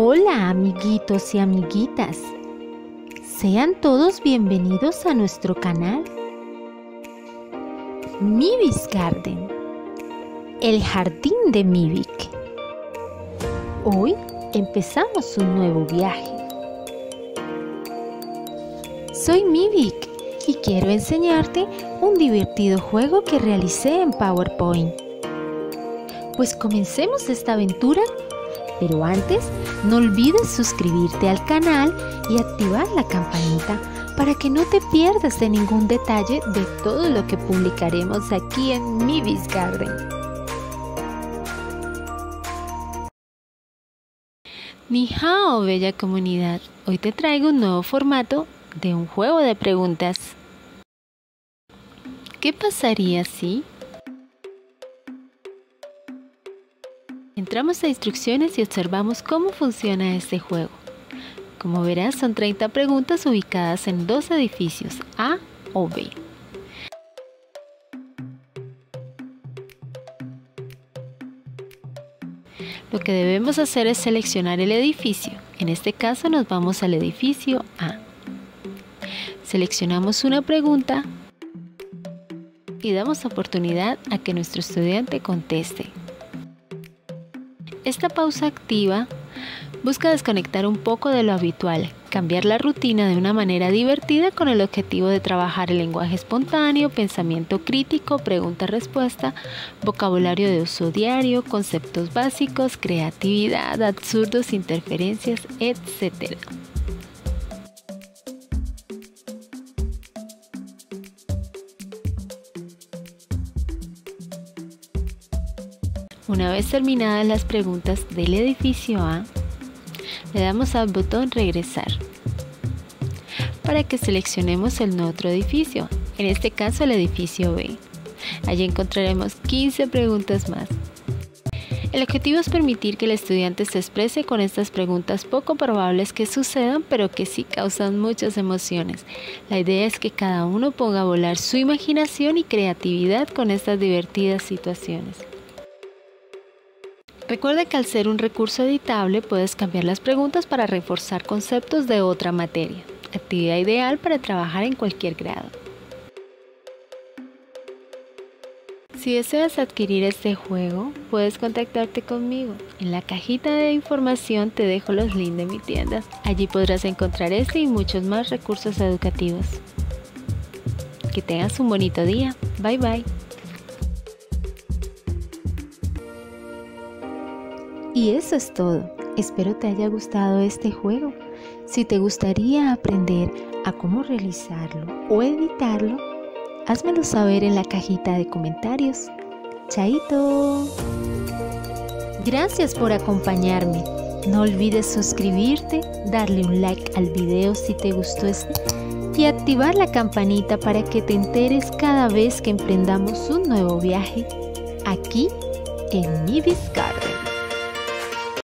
Hola amiguitos y amiguitas, sean todos bienvenidos a nuestro canal Mivi's Garden, el jardín de Mivik. Hoy empezamos un nuevo viaje. Soy Mivik y quiero enseñarte un divertido juego que realicé en PowerPoint. Pues comencemos esta aventura. Pero antes, no olvides suscribirte al canal y activar la campanita para que no te pierdas de ningún detalle de todo lo que publicaremos aquí en Mivi's Garden. Ni hao, bella comunidad. Hoy te traigo un nuevo formato de un juego de preguntas. ¿Qué pasaría si? Entramos a instrucciones y observamos cómo funciona este juego. Como verás, son 30 preguntas ubicadas en 2 edificios, A o B. Lo que debemos hacer es seleccionar el edificio. En este caso nos vamos al edificio A. Seleccionamos una pregunta y damos oportunidad a que nuestro estudiante conteste. Esta pausa activa busca desconectar un poco de lo habitual, cambiar la rutina de una manera divertida con el objetivo de trabajar el lenguaje espontáneo, pensamiento crítico, pregunta-respuesta, vocabulario de uso diario, conceptos básicos, creatividad, absurdos, interferencias, etc. Una vez terminadas las preguntas del edificio A, le damos al botón regresar para que seleccionemos el otro edificio, en este caso el edificio B. Allí encontraremos 15 preguntas más. El objetivo es permitir que el estudiante se exprese con estas preguntas poco probables que sucedan, pero que sí causan muchas emociones. La idea es que cada uno ponga a volar su imaginación y creatividad con estas divertidas situaciones. Recuerda que al ser un recurso editable puedes cambiar las preguntas para reforzar conceptos de otra materia. Actividad ideal para trabajar en cualquier grado. Si deseas adquirir este juego, puedes contactarte conmigo. En la cajita de información te dejo los links de mi tienda. Allí podrás encontrar este y muchos más recursos educativos. Que tengas un bonito día. Bye bye. Y eso es todo. Espero te haya gustado este juego. Si te gustaría aprender a cómo realizarlo o editarlo, házmelo saber en la cajita de comentarios. ¡Chaito! Gracias por acompañarme. No olvides suscribirte, darle un like al video si te gustó y activar la campanita para que te enteres cada vez que emprendamos un nuevo viaje aquí en Mivi's Garden.